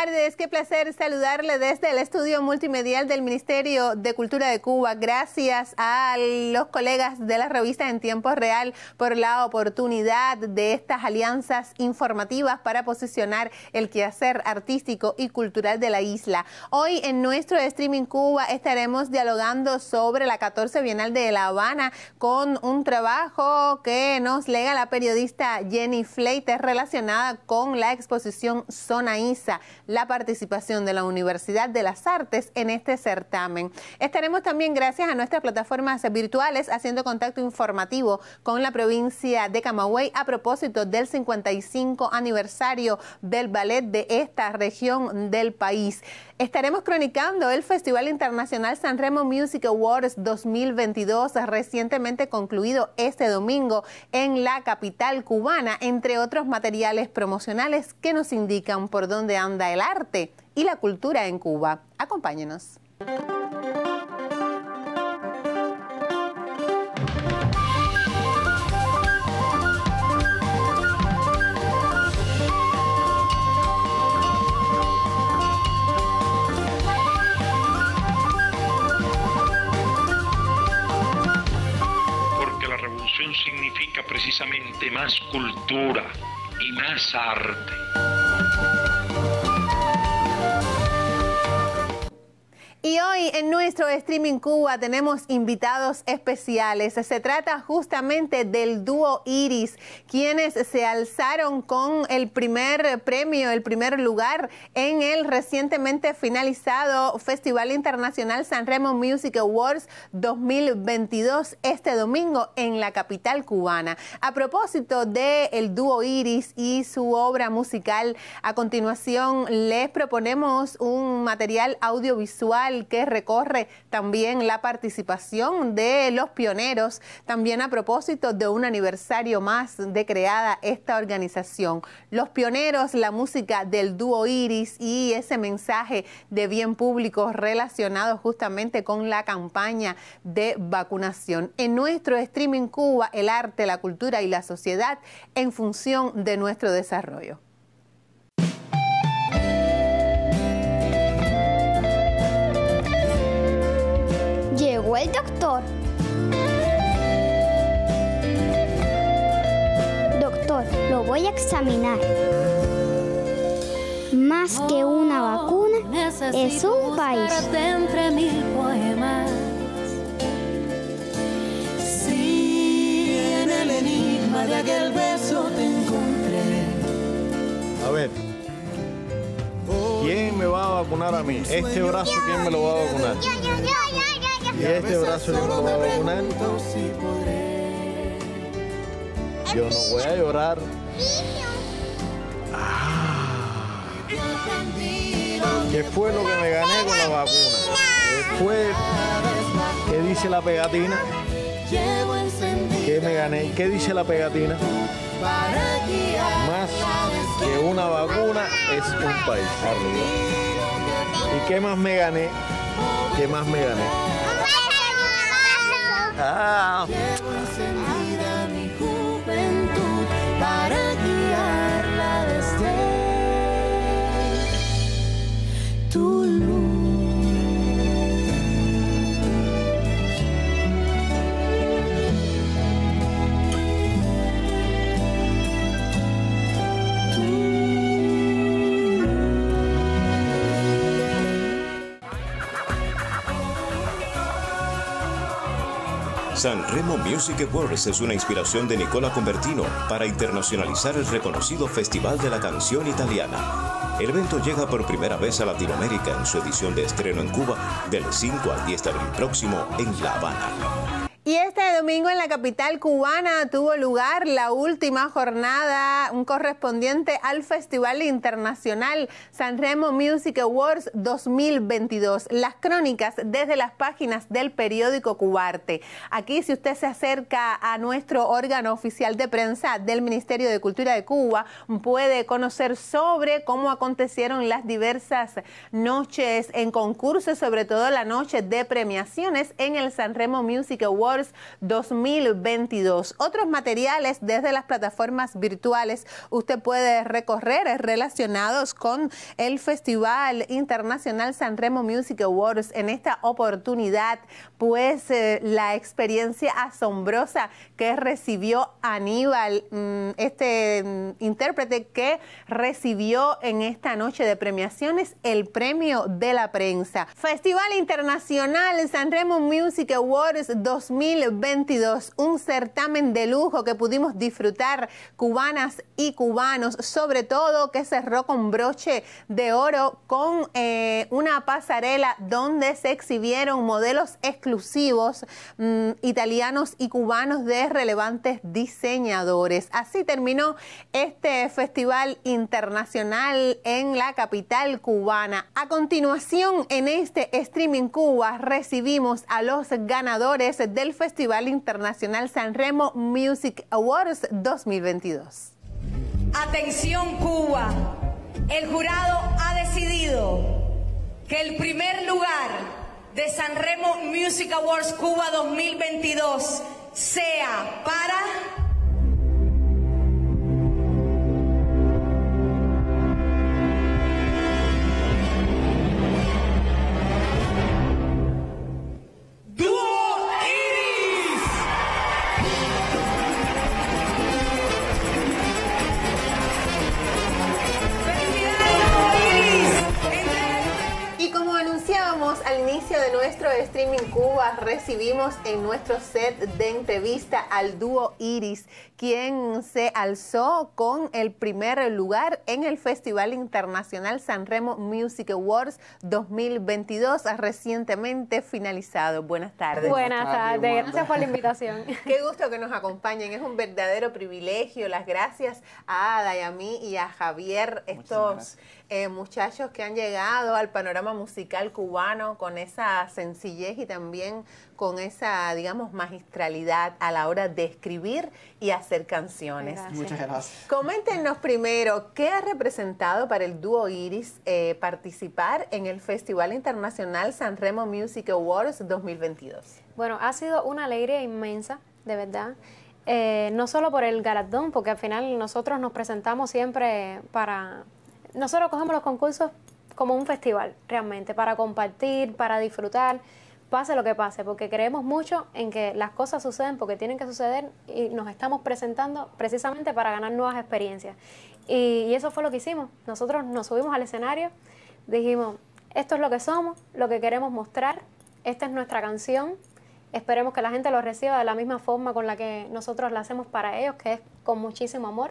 tardes, qué placer saludarle desde el estudio multimedial del Ministerio de Cultura de Cuba. Gracias a los colegas de la revista En Tiempo Real por la oportunidad de estas alianzas informativas para posicionar el quehacer artístico y cultural de la isla. Hoy en nuestro Streaming Cuba estaremos dialogando sobre la 14 Bienal de La Habana con un trabajo que nos lega la periodista Jenny Fleites relacionada con la exposición Zona Isa, la participación de la Universidad de las Artes en este certamen. Estaremos también, gracias a nuestras plataformas virtuales, haciendo contacto informativo con la provincia de Camagüey a propósito del 55 aniversario del ballet de esta región del país. Estaremos cronicando el Festival Internacional Sanremo Music Awards 2022, recientemente concluido este domingo en la capital cubana, entre otros materiales promocionales que nos indican por dónde anda el arte y la cultura en Cuba. Acompáñenos. Significa precisamente más cultura y más arte. Y hoy en nuestro Streaming Cuba tenemos invitados especiales. Se trata justamente del dúo Iris, quienes se alzaron con el primer premio, el primer lugar en el recientemente finalizado Festival Internacional Sanremo Music Awards 2022 este domingo en la capital cubana. A propósito del dúo Iris y su obra musical, a continuación les proponemos un material audiovisual que recorre también la participación de los pioneros, también a propósito de un aniversario más de creada esta organización. Los pioneros, la música del dúo Iris y ese mensaje de bien público relacionado justamente con la campaña de vacunación. En nuestro Streaming Cuba, el arte, la cultura y la sociedad en función de nuestro desarrollo. Llegó el doctor. Doctor, lo voy a examinar. Más que una vacuna, es un país. Entre mil poemas. Sí, en el enigma de aquel beso te encontré. A ver, ¿quién me va a vacunar a mí? Este brazo, ¿quién me lo va a vacunar? ¿Y este brazo quién me lo va a vacunar? Yo no voy a llorar. ¿Qué fue lo que me gané con la vacuna? ¿Qué fue? ¿Qué dice la pegatina? ¿Qué me gané? ¿Qué dice la pegatina? Más que una vacuna es un país. Arriba. ¿Y qué más me gané? ¿Qué más me gané? Ah. Llevo encendida mi juventud para guiarla desde tu luz. Sanremo Music Awards es una inspiración de Nicola Convertino para internacionalizar el reconocido Festival de la Canción Italiana. El evento llega por primera vez a Latinoamérica en su edición de estreno en Cuba del 5 al 10 de abril próximo en La Habana. Y este domingo en la capital cubana tuvo lugar la última jornada correspondiente al Festival Internacional Sanremo Music Awards 2022. Las crónicas desde las páginas del periódico Cubarte. Aquí, si usted se acerca a nuestro órgano oficial de prensa del Ministerio de Cultura de Cuba, puede conocer sobre cómo acontecieron las diversas noches en concurso, sobre todo la noche de premiaciones en el Sanremo Music Awards Awards 2022. Otros materiales desde las plataformas virtuales usted puede recorrer relacionados con el Festival Internacional Sanremo Music Awards. En esta oportunidad, pues la experiencia asombrosa que recibió Aníbal, este intérprete que recibió en esta noche de premiaciones el premio de la prensa. Festival Internacional Sanremo Music Awards 2022, un certamen de lujo que pudimos disfrutar cubanas y cubanos, sobre todo que cerró con broche de oro con una pasarela donde se exhibieron modelos exclusivos italianos y cubanos de relevantes diseñadores. Así terminó este festival internacional en la capital cubana. A continuación, en este Streaming Cuba, recibimos a los ganadores del Festival Internacional Sanremo Music Awards 2022. Atención Cuba, el jurado ha decidido que el primer lugar de Sanremo Music Awards Cuba 2022 sea para... Al inicio de nuestro Streaming Cuba, recibimos en nuestro set de entrevista al dúo Iris, quien se alzó con el primer lugar en el Festival Internacional Sanremo Music Awards 2022, recientemente finalizado. Buenas tardes. Buenas tardes, gracias por la invitación. Qué gusto que nos acompañen, es un verdadero privilegio. Las gracias a Dayami y a Javier, estos muchachos que han llegado al panorama musical cubano con esa sencillez y también con esa, digamos, magistralidad a la hora de escribir y hacer canciones. Gracias. Muchas gracias. Coméntenos primero, ¿qué ha representado para el dúo Iris participar en el Festival Internacional Sanremo Music Awards 2022? Bueno, ha sido una alegría inmensa, de verdad. No solo por el galardón, porque al final nosotros nos presentamos siempre para... Nosotros cogemos los concursos como un festival, realmente, para compartir, para disfrutar, pase lo que pase, porque creemos mucho en que las cosas suceden porque tienen que suceder y nos estamos presentando precisamente para ganar nuevas experiencias. Y eso fue lo que hicimos. Nosotros nos subimos al escenario, dijimos, esto es lo que somos, lo que queremos mostrar, esta es nuestra canción, esperemos que la gente lo reciba de la misma forma con la que nosotros la hacemos para ellos, que es con muchísimo amor.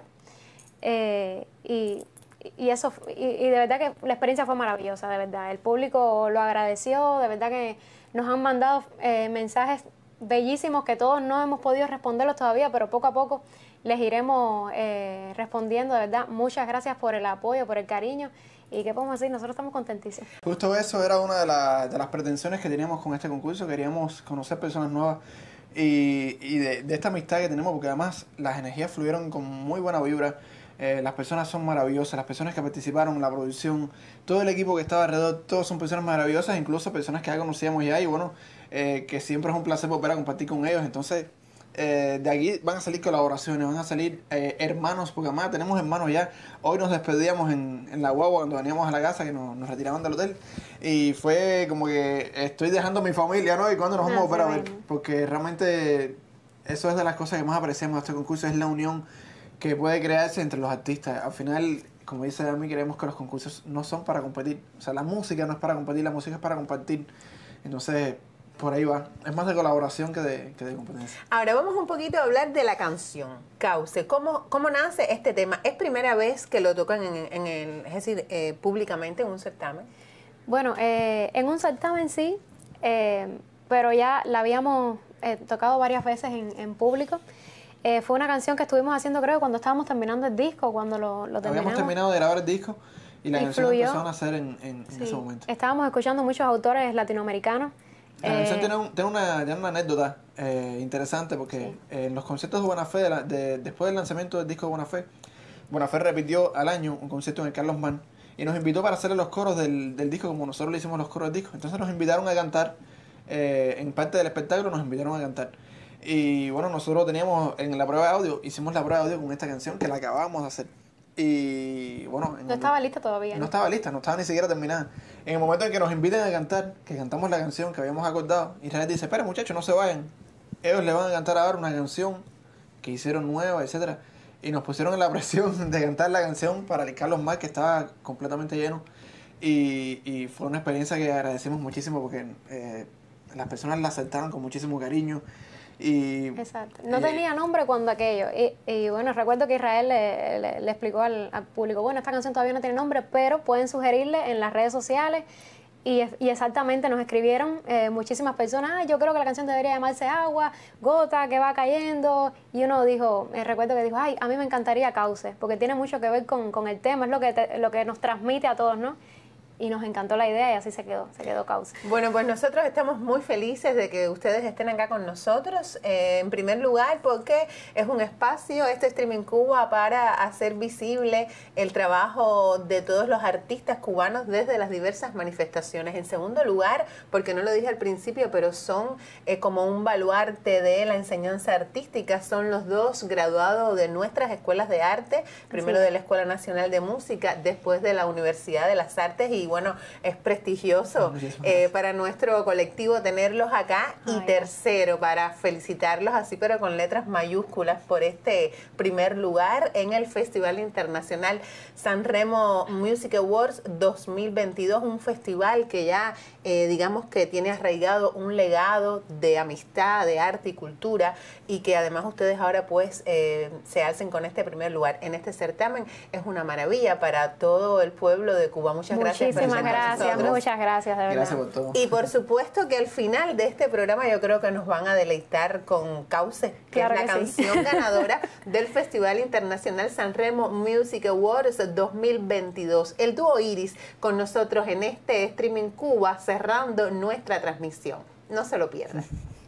Y de verdad que la experiencia fue maravillosa, de verdad. El público lo agradeció, de verdad que nos han mandado mensajes bellísimos que todos no hemos podido responderlos todavía, pero poco a poco les iremos respondiendo, de verdad. Muchas gracias por el apoyo, por el cariño. ¿Y qué podemos decir? Nosotros estamos contentísimos. Justo eso era una de las pretensiones que teníamos con este concurso. Queríamos conocer personas nuevas y de esta amistad que tenemos, porque además las energías fluyeron con muy buena vibra. Las personas son maravillosas, las personas que participaron, la producción, todo el equipo que estaba alrededor, todos son personas maravillosas, incluso personas que ya conocíamos ya y bueno, que siempre es un placer volver a compartir con ellos. Entonces, de aquí van a salir colaboraciones, van a salir hermanos, porque además tenemos hermanos ya. Hoy nos despedíamos en la guagua cuando veníamos a la casa, que nos retiraban del hotel, y fue como que estoy dejando a mi familia, ¿no? Y cuando nos vamos a volver a ver, porque realmente eso es de las cosas que más apreciamos de este concurso, es la unión que puede crearse entre los artistas. Al final, como dice Dami, queremos que los concursos no son para competir. O sea, la música no es para competir, la música es para compartir. Entonces, por ahí va. Es más de colaboración que de competencia. Ahora vamos un poquito a hablar de la canción, Cauce. ¿Cómo nace este tema? ¿Es primera vez que lo tocan es decir, públicamente en un certamen? Bueno, en un certamen sí, pero ya la habíamos tocado varias veces en público. Fue una canción que estuvimos haciendo, creo, cuando estábamos terminando el disco, cuando lo terminamos. Habíamos terminado de grabar el disco y la canción fluyó. empezó a nacer en ese momento. Estábamos escuchando muchos autores latinoamericanos. La canción tiene una anécdota interesante, porque en los conciertos de Buena Fe, después del lanzamiento del disco de Buena Fe repitió al año un concierto en el Carlos Mann y nos invitó para hacerle los coros del disco, como nosotros le hicimos los coros del disco. Entonces nos invitaron a cantar, en parte del espectáculo nos invitaron a cantar. Y bueno, nosotros teníamos en la prueba de audio, hicimos la prueba de audio con esta canción que la acabábamos de hacer. Y bueno, no estaba lista todavía. No estaba lista, no estaba ni siquiera terminada. En el momento en que nos inviten a cantar, que cantamos la canción que habíamos acordado, Israel dice, espera muchachos, no se vayan. Ellos le van a cantar ahora una canción que hicieron nueva, etcétera. Y nos pusieron en la presión de cantar la canción para el Carlos Mar, que estaba completamente lleno. Y fue una experiencia que agradecemos muchísimo porque las personas la aceptaron con muchísimo cariño. Exacto. No tenía nombre cuando aquello. Y bueno, recuerdo que Israel le explicó al público, bueno, esta canción todavía no tiene nombre, pero pueden sugerirle en las redes sociales. Y exactamente nos escribieron muchísimas personas, yo creo que la canción debería llamarse Agua, Gota, que va cayendo. Y uno dijo, recuerdo que dijo, ay, a mí me encantaría Cauce, porque tiene mucho que ver con el tema, es lo que nos transmite a todos, ¿no? Y nos encantó la idea y así se quedó Cauce. Bueno, pues nosotros estamos muy felices de que ustedes estén acá con nosotros. En primer lugar, porque es un espacio, este Streaming Cuba, para hacer visible el trabajo de todos los artistas cubanos desde las diversas manifestaciones. En segundo lugar, porque no lo dije al principio, pero son como un baluarte de la enseñanza artística. Son los dos graduados de nuestras escuelas de arte, primero de la Escuela Nacional de Música, después de la Universidad de las Artes. Y bueno, es prestigioso para nuestro colectivo tenerlos acá. Y tercero, para felicitarlos así, pero con letras mayúsculas, por este primer lugar en el Festival Internacional Sanremo Music Awards 2022, un festival que ya digamos que tiene arraigado un legado de amistad, de arte y cultura, y que además ustedes ahora pues se alcen con este primer lugar en este certamen. Es una maravilla para todo el pueblo de Cuba. Muchas gracias. Muchísimas gracias, muchas gracias, de verdad. Gracias por todo. Y por supuesto que al final de este programa yo creo que nos van a deleitar con Cauce, que claro es la canción ganadora del Festival Internacional Sanremo Music Awards 2022. El dúo Iris con nosotros en este Streaming Cuba, cerrando nuestra transmisión. No se lo pierdan.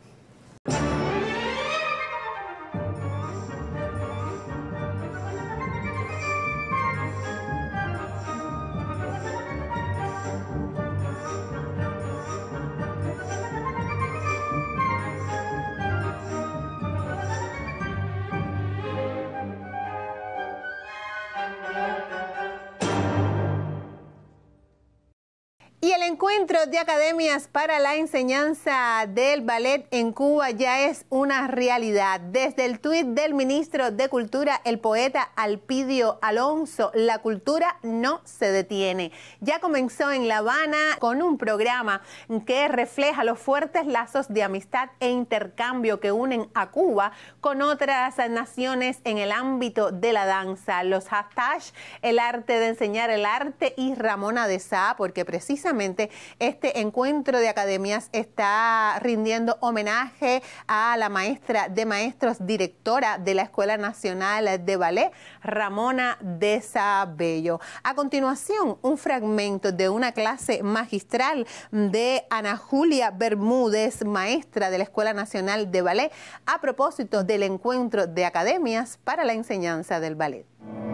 Y el encuentro de academias para la enseñanza del ballet en Cuba ya es una realidad. Desde el tuit del ministro de Cultura, el poeta Alpidio Alonso, la cultura no se detiene. Ya comenzó en La Habana con un programa que refleja los fuertes lazos de amistad e intercambio que unen a Cuba con otras naciones en el ámbito de la danza. Los hashtags, el arte de enseñar el arte y Ramona de Sá, porque precisamente este encuentro de academias está rindiendo homenaje a la maestra de maestros, directora de la Escuela Nacional de Ballet, Ramona de Sá Bello. A continuación, un fragmento de una clase magistral de Ana Julia Bermúdez, maestra de la Escuela Nacional de Ballet, a propósito del encuentro de academias para la enseñanza del ballet.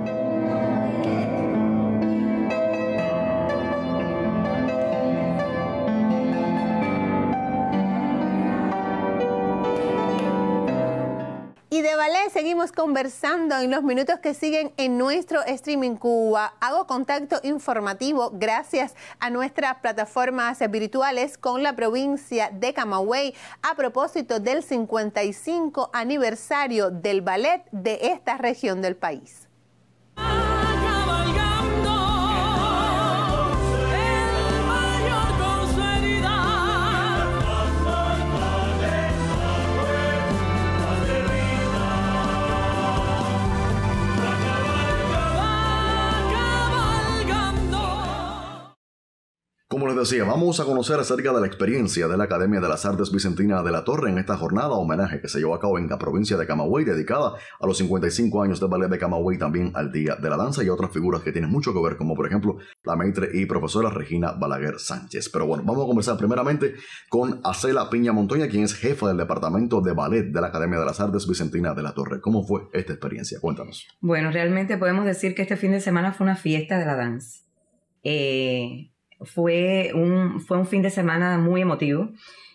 Y de ballet seguimos conversando en los minutos que siguen en nuestro Streaming Cuba. Hago contacto informativo gracias a nuestras plataformas virtuales con la provincia de Camagüey a propósito del 55 aniversario del ballet de esta región del país. Como les decía, vamos a conocer acerca de la experiencia de la Academia de las Artes Vicentina de la Torre en esta jornada homenaje que se llevó a cabo en la provincia de Camagüey, dedicada a los 55 años de ballet de Camagüey, también al Día de la Danza y a otras figuras que tienen mucho que ver, como por ejemplo la maitre y profesora Regina Balaguer Sánchez. Pero bueno, vamos a comenzar primeramente con Acela Piña Montoya, quien es jefa del Departamento de Ballet de la Academia de las Artes Vicentina de la Torre. ¿Cómo fue esta experiencia? Cuéntanos. Bueno, realmente podemos decir que este fin de semana fue una fiesta de la danza. Fue un fin de semana muy emotivo.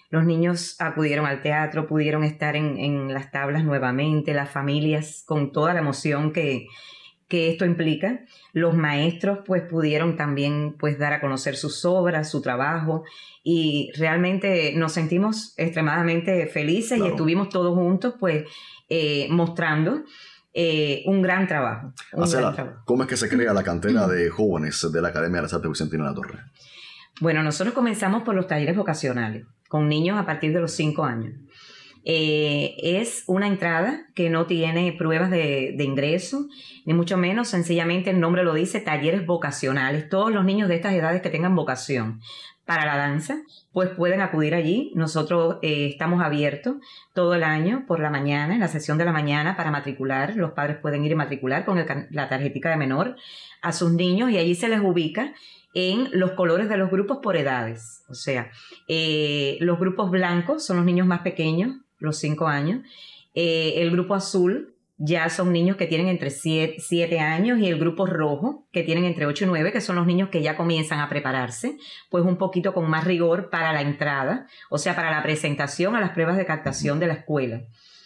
Los niños acudieron al teatro, pudieron estar en las tablas nuevamente, las familias con toda la emoción que esto implica. Los maestros pues pudieron también pues dar a conocer sus obras, su trabajo, y realmente nos sentimos extremadamente felices. Claro. Y estuvimos todos juntos pues mostrando un gran trabajo. ¿Cómo es que se crea la cantera de jóvenes de la Academia de las Artes Vicentina de la Torre? Bueno, nosotros comenzamos por los talleres vocacionales con niños a partir de los 5 años. Es una entrada que no tiene pruebas de ingreso, ni mucho menos, sencillamente el nombre lo dice, talleres vocacionales. Todos los niños de estas edades que tengan vocación para la danza, pues pueden acudir allí. Nosotros estamos abiertos todo el año por la mañana, en la sesión de la mañana, para matricular. Los padres pueden ir y matricular con la tarjetita de menor a sus niños, y allí se les ubica en los colores de los grupos por edades. O sea, los grupos blancos son los niños más pequeños, los 5 años. El grupo azul ya son niños que tienen entre 7 años, y el grupo rojo que tienen entre 8 y 9, que son los niños que ya comienzan a prepararse, pues un poquito con más rigor para la entrada, o sea, para la presentación a las pruebas de captación de la escuela.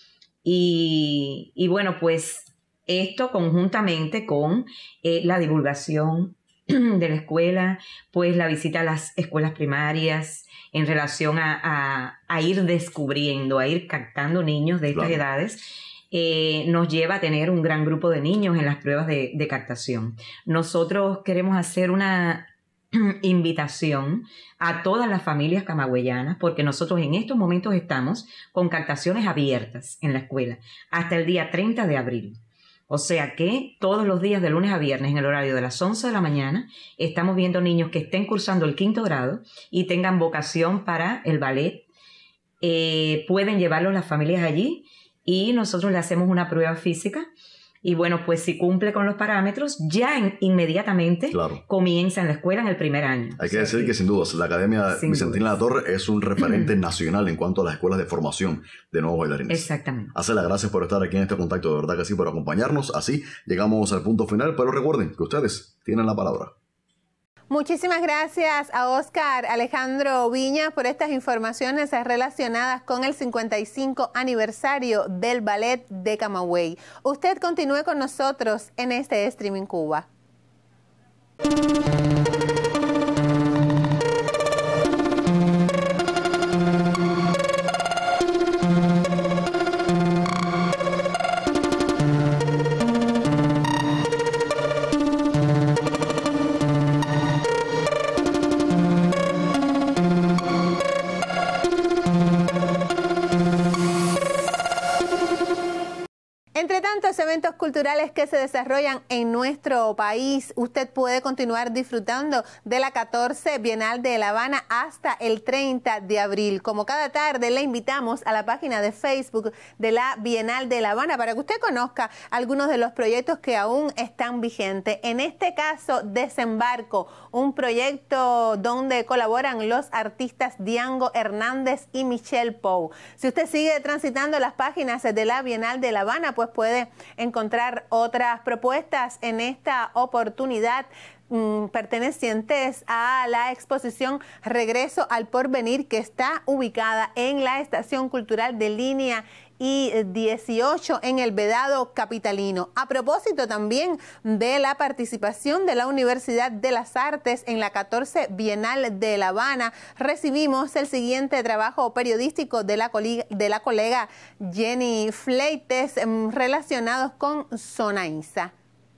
Y bueno, pues esto conjuntamente con la divulgación de la escuela, pues la visita a las escuelas primarias en relación a ir descubriendo, a ir captando niños de estas edades, nos lleva a tener un gran grupo de niños en las pruebas de captación. Nosotros queremos hacer una invitación a todas las familias camagüeyanas, porque nosotros en estos momentos estamos con captaciones abiertas en la escuela hasta el día 30 de abril. O sea que todos los días de lunes a viernes en el horario de las 11 de la mañana estamos viendo niños que estén cursando el 5º grado y tengan vocación para el ballet. Pueden llevarlos las familias allí y nosotros le hacemos una prueba física. Y bueno, pues si cumple con los parámetros, ya inmediatamente comienza en la escuela en el primer año. Hay que decir que sin dudas la Academia Vicentina de la Torre es un referente nacional en cuanto a las escuelas de formación de nuevos bailarines. Exactamente. Acela, gracias por estar aquí en este contacto, de verdad que sí, por acompañarnos. Así llegamos al punto final, pero recuerden que ustedes tienen la palabra. Muchísimas gracias a Oscar Alejandro Viñas por estas informaciones relacionadas con el 55 aniversario del Ballet de Camagüey. Usted continúe con nosotros en este Streaming Cuba. Entre tantos eventos culturales que se desarrollan en nuestro país, usted puede continuar disfrutando de la 14 Bienal de La Habana hasta el 30 de abril. Como cada tarde, le invitamos a la página de Facebook de la Bienal de La Habana para que usted conozca algunos de los proyectos que aún están vigentes. En este caso, Desembarco, un proyecto donde colaboran los artistas Diango Hernández y Michelle Pou. Si usted sigue transitando las páginas de la Bienal de La Habana, pues puede encontrar otras propuestas en esta oportunidad pertenecientes a la exposición Regreso al Porvenir, que está ubicada en la Estación Cultural de Línea y 18 en el Vedado capitalino. A propósito también de la participación de la Universidad de las Artes en la 14 Bienal de La Habana, recibimos el siguiente trabajo periodístico de la colega Jenny Fleites relacionados con Sonaiza.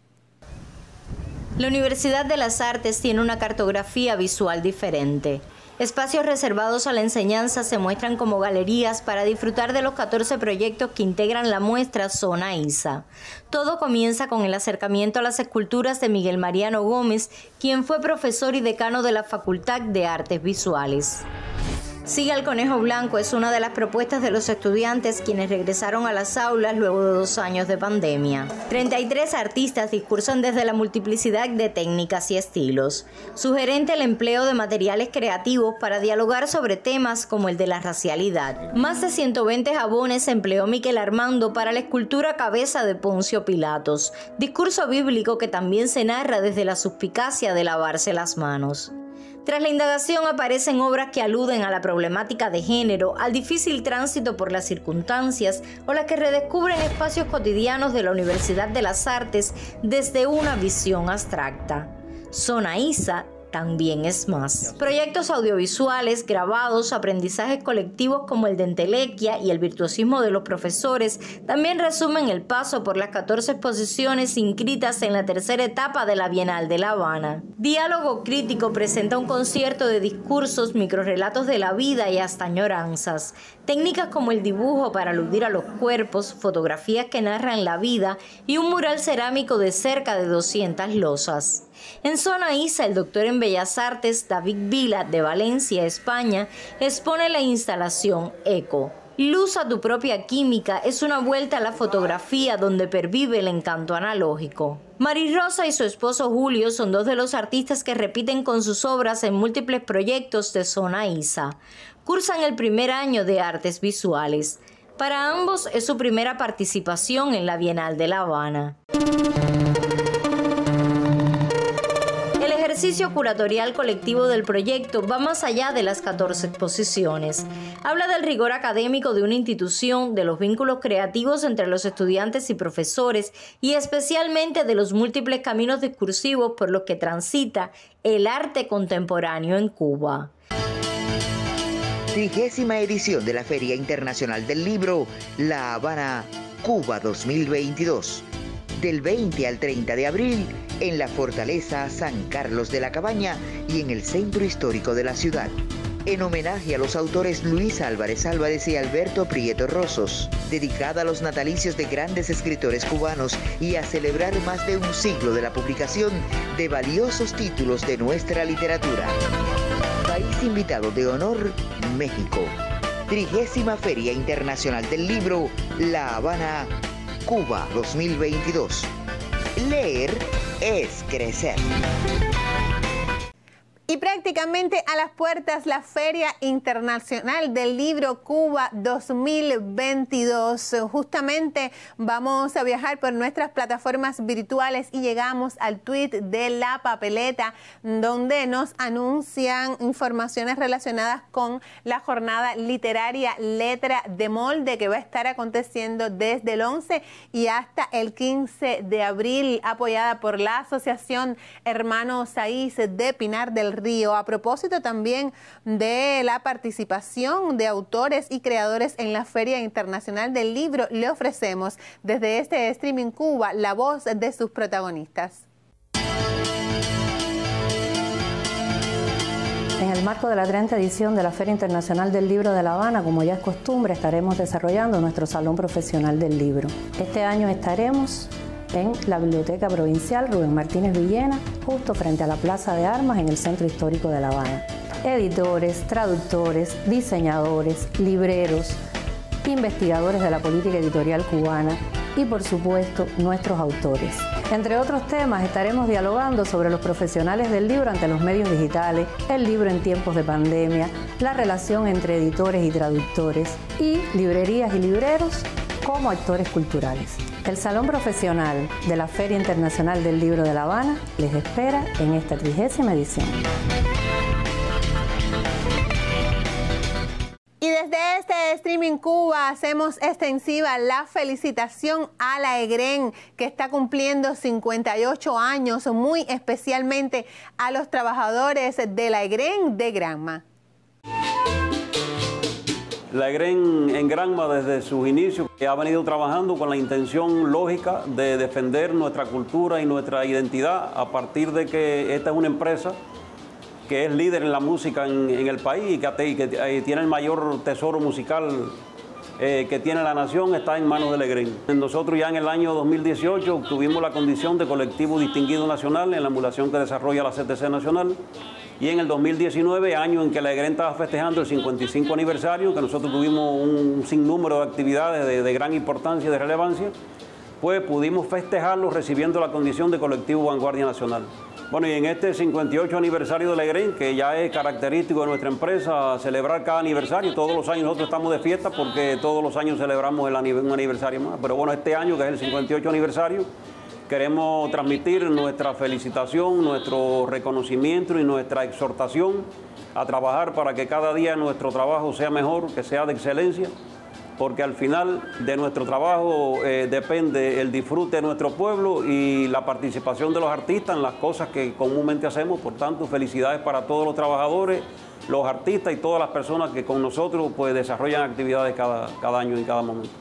La Universidad de las Artes tiene una cartografía visual diferente. Espacios reservados a la enseñanza se muestran como galerías para disfrutar de los 14 proyectos que integran la muestra Sonaiza. Todo comienza con el acercamiento a las esculturas de Miguel Mariano Gómez, quien fue profesor y decano de la Facultad de Artes Visuales. Sigue al Conejo Blanco es una de las propuestas de los estudiantes quienes regresaron a las aulas luego de 2 años de pandemia. 33 artistas discursan desde la multiplicidad de técnicas y estilos. Sugerente el empleo de materiales creativos para dialogar sobre temas como el de la racialidad. Más de 120 jabones empleó Miquel Armando para la escultura Cabeza de Poncio Pilatos, discurso bíblico que también se narra desde la suspicacia de lavarse las manos. Tras la indagación aparecen obras que aluden a la problemática de género, al difícil tránsito por las circunstancias o las que redescubren espacios cotidianos de la Universidad de las Artes desde una visión abstracta. Zona ISA también es más. Proyectos audiovisuales, grabados, aprendizajes colectivos como el de entelequia y el virtuosismo de los profesores también resumen el paso por las 14 exposiciones inscritas en la tercera etapa de la Bienal de La Habana. Diálogo Crítico presenta un concierto de discursos, microrrelatos de la vida y hasta añoranzas. Técnicas como el dibujo para aludir a los cuerpos, fotografías que narran la vida y un mural cerámico de cerca de 200 losas. En Zona ISA, el doctor en Bellas Artes David Vila, de Valencia, España, expone la instalación Eco. Luz a tu propia química es una vuelta a la fotografía donde pervive el encanto analógico. Mari Rosa y su esposo Julio son dos de los artistas que repiten con sus obras en múltiples proyectos de Zona ISA. Cursan el primer año de artes visuales. Para ambos es su primera participación en la Bienal de La Habana. El ejercicio curatorial colectivo del proyecto va más allá de las 14 exposiciones. Habla del rigor académico de una institución, de los vínculos creativos entre los estudiantes y profesores y especialmente de los múltiples caminos discursivos por los que transita el arte contemporáneo en Cuba. 30ª edición de la Feria Internacional del Libro, La Habana, Cuba 2022. Del 20 al 30 de abril, en la Fortaleza San Carlos de la Cabaña y en el centro histórico de la ciudad. En homenaje a los autores Luis Álvarez Álvarez y Alberto Prieto Rosos, dedicada a los natalicios de grandes escritores cubanos y a celebrar más de un siglo de la publicación de valiosos títulos de nuestra literatura. País invitado de honor, México. 30ª Feria Internacional del Libro, La Habana, Cuba 2022. Leer es crecer. Y prácticamente a las puertas la Feria Internacional del Libro Cuba 2022. Justamente vamos a viajar por nuestras plataformas virtuales y llegamos al tweet de La Papeleta, donde nos anuncian informaciones relacionadas con la jornada literaria Letra de Molde, que va a estar aconteciendo desde el 11 y hasta el 15 de abril, apoyada por la Asociación Hermanos Saiz de Pinar del Río. A propósito también de la participación de autores y creadores en la Feria Internacional del Libro, le ofrecemos desde este Streaming Cuba la voz de sus protagonistas. En el marco de la 30ª edición de la Feria Internacional del Libro de La Habana, como ya es costumbre, estaremos desarrollando nuestro Salón Profesional del Libro. Este año estaremos en la Biblioteca Provincial Rubén Martínez Villena, justo frente a la Plaza de Armas en el Centro Histórico de La Habana. Editores, traductores, diseñadores, libreros, investigadores de la política editorial cubana y, por supuesto, nuestros autores. Entre otros temas, estaremos dialogando sobre los profesionales del libro ante los medios digitales, el libro en tiempos de pandemia, la relación entre editores y traductores y librerías y libreros como actores culturales. El Salón Profesional de la Feria Internacional del Libro de La Habana les espera en esta 30ª edición. Y desde este Streaming Cuba hacemos extensiva la felicitación a la EGREN, que está cumpliendo 58 años, muy especialmente a los trabajadores de la EGREN de Granma. La EGREN en Granma desde sus inicios ha venido trabajando con la intención lógica de defender nuestra cultura y nuestra identidad a partir de que esta es una empresa que es líder en la música en el país y que tiene el mayor tesoro musical que tiene la nación, está en manos de la EGREN. Nosotros ya en el año 2018 obtuvimos la condición de colectivo distinguido nacional en la emulación que desarrolla la CTC Nacional. Y en el 2019, año en que la EGREN estaba festejando el 55 aniversario, que nosotros tuvimos un sinnúmero de actividades de gran importancia y de relevancia, pues pudimos festejarlo recibiendo la condición de colectivo Vanguardia Nacional. Bueno, y en este 58 aniversario de la EGREN, que ya es característico de nuestra empresa celebrar cada aniversario, todos los años nosotros estamos de fiesta porque todos los años celebramos un aniversario más, pero bueno, este año que es el 58 aniversario, queremos transmitir nuestra felicitación, nuestro reconocimiento y nuestra exhortación a trabajar para que cada día nuestro trabajo sea mejor, que sea de excelencia, porque al final de nuestro trabajo depende el disfrute de nuestro pueblo y la participación de los artistas en las cosas que comúnmente hacemos. Por tanto, felicidades para todos los trabajadores, los artistas y todas las personas que con nosotros pues desarrollan actividades cada año y cada momento.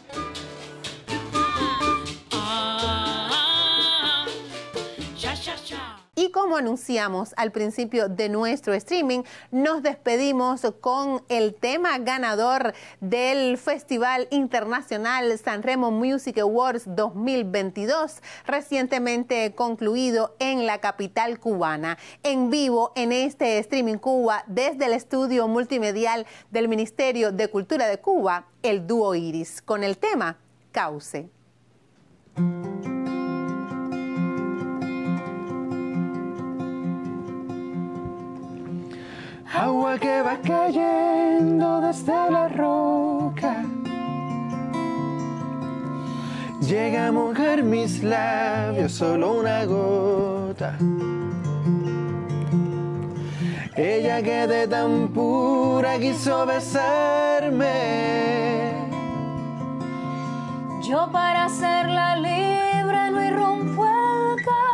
Y como anunciamos al principio de nuestro streaming, nos despedimos con el tema ganador del Festival Internacional Sanremo Music Awards 2022, recientemente concluido en la capital cubana. En vivo en este Streaming Cuba, desde el estudio multimedial del Ministerio de Cultura de Cuba, el dúo Iris, con el tema Cauce. Agua que va cayendo desde la roca, llega a mojar mis labios solo una gota. Ella que de tan pura quiso besarme, yo para hacerla libre no irrumpo el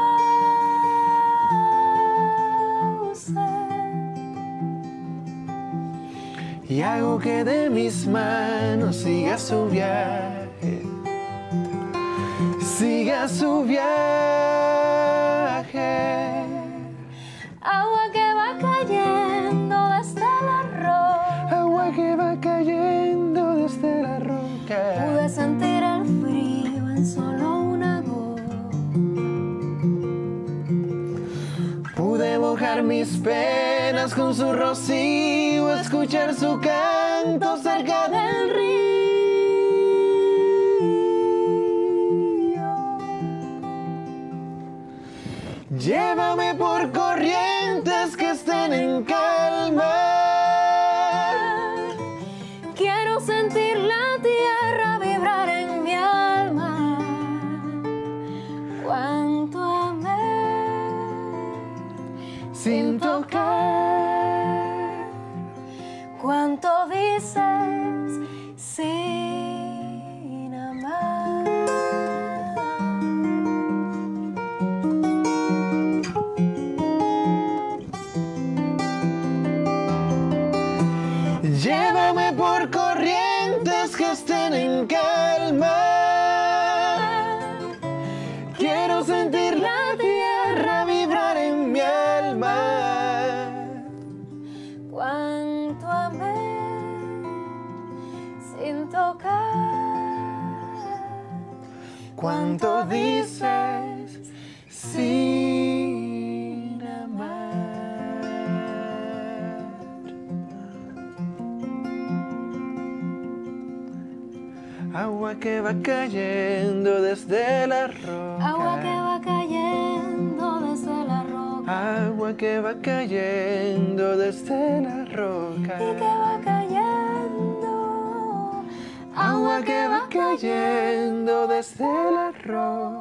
cauce. Y hago que de mis manos siga su viaje, siga su viaje. Agua que va cayendo desde la roca, agua que va cayendo desde la roca. Pude sentir el frío en solo una gota. Pude mojar mis penas con su rocío, escuchar su canto cerca del río. Llévame por corrientes que estén en calma. Quiero sentir la tierra vibrar en mi alma. Cuánto amé sin tocar. Cuánto dices sin amar. Llévame por corrientes que estén en calma. Quiero sentir la tierra vibrar en mi alma. Cuánto amé sin tocar. Cuánto dices sin amar. Agua que va cayendo desde la roca. Agua que va cayendo desde la roca. Agua que va cayendo desde la roca. Y que va cayendo. Agua que va cayendo desde la roca.